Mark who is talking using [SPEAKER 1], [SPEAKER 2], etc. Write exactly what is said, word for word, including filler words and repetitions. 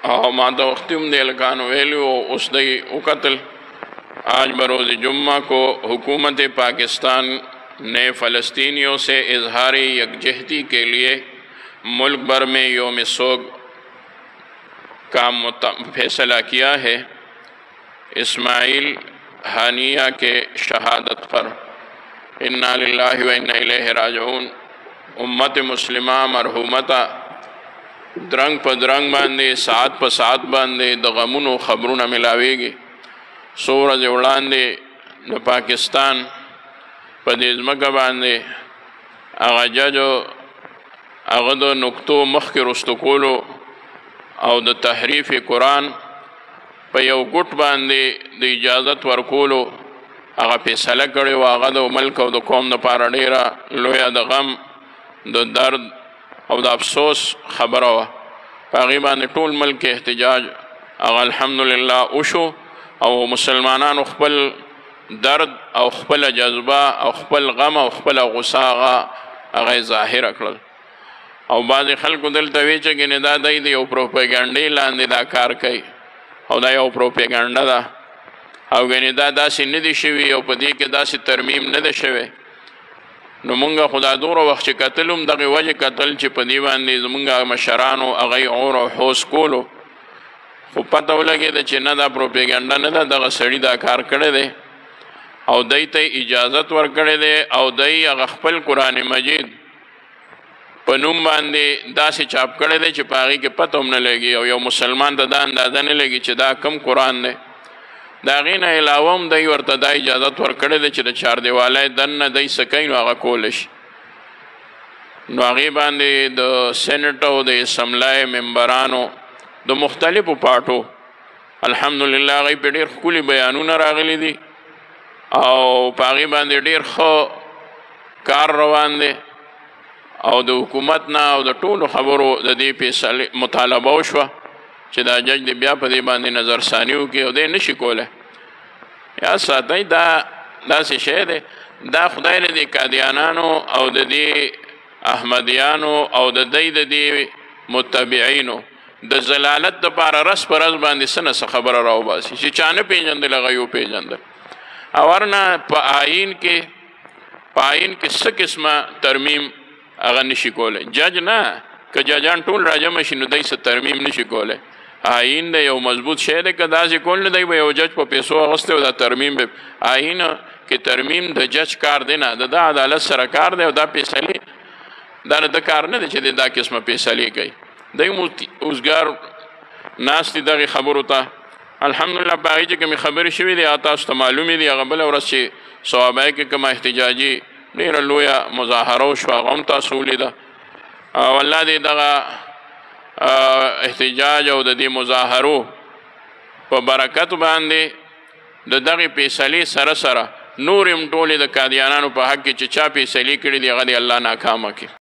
[SPEAKER 1] او ما ته وختي هم دې هلکانو ویلي وو اوس دی وکتل آج بروز جمعہ کو حکومت پاکستان نے فلسطینیوں سے اظہار یکجہتی کے لیے ملک بھر میں یوم سوگ کا فیصلہ کیا ہے۔ اسماعیل ہانیہ کے شہادت پر انا للہ و انا الیہ راجعون۔ امت مسلمہ مرحومتا درنگ پا درنگ باندے ساعت پا ساعت باندے د غمونو خبرونه ملاویگی۔ څو ورځې وړاندې د پاکستان په دې ځمکه باندې هغه ججو هغه د نکتو مخکې رستو کولو او د تحریف قرآن په یو ګوټ باندې د اجازت ورکولو هغه فیصله کړې وه، هغه د ملک او د قوم دپاره ډېره لویه د غم د درد او د افسوس خبره وه۔ په هغې باندې ټول ملک احتجاج هغه الحمدلله وشو او مسلمانانو خپل درد او خپل جذبه او خپل غم او خپل غصه هغه هغه ظاهره کړل. او بعضې خلکو دلته وی چې ګنې دا دی د یو پروپیګنډې لاندې دا کار کوي او دا یو پروپیګنډه ده او ګنې دا داسې نه دي شوي او په دې کې داسې ترمیم نه ده شوی. نو مونږ خو دا دومره وخت چې کتل هم دغې وجې کتل چې په دې باندې زمونږ مشرانو هغوی عور او حوص کولو، خو پته ولګېده چې نه دا پروپیګنډه نه ده، دغه سړي دا کار کړی دی او دی ته اجازت ورکړی دی او دی هغه خپل قرآن مجید په نوم باندې داسې چاپ کړی دی چې په هغې کې پته هم نه لګي او یو مسلمان ته دا اندازه نه لګي چې دا کم قرآن دی. د هغې نه علاوه هم دی ورته دا اجازت ورکړی دی چې د چاردیوالۍ دننه دی څه کوي نو هغه کولی شي. نو هغې باندې د سینټ او د اسمبلی ممبرانو د مختلفو پارټو الحمدلله هغوی پې ډېر ښکلي بیانونه راغلي دي او په هغې باندې ډېر ښه کار روان دی او د حکومت نه او د ټولو خبرو د دې فیصلې مطالبه وشوه چې دا جج دی بیا په دې باندې نظرثاني وکړي او دی نشي کولی. یا ساتئ دا داسې شی دی، دا خدای له دې قادیانانو او د دې احمدیانو او د دی د دې متبعینو د ضلالت دپاره رس په رس باندې څه نه څه خبره راوباسي چې چا نه پېژندل هغه یې وپېژندل. او ورنه په آیین کې په آیین کې څه قسمه ترمیم هغه نشي کولی. جج نه، که ججان ټول راجمع شي نو دی څه ترمیم نشي کولی. آیین دی یو مضبوط شی دی، که داسې کول نه دی به یو جج په پیسو اخیستی او دا ترمیم به آیین کې ترمیم د جج کار دی نه، د ده عدالت سره کار دی او دا فیصلې دا د ده کار نه دی چې دی دا قسمه فیصلې کوي. دی اوزګار ناست دي دغې خبرو ته الحمدلله. په هغې چې کومې خبرې شوي دي هغه تاسو ته معلومې دي. هغه بله ورځ چې صوابۍ کې کومه احتجاجي ډېره لویه مظاهره وشوه هغه هم تاسو ولیده او الله دې دغه احتجاج او د دې مظاهرو په برکت باندې د دغې فیصلې سره سره نور هم ټولې د قادیانانو په حق کې چې چا فیصلې کړي دي هغه دې الله ناکامه کړي.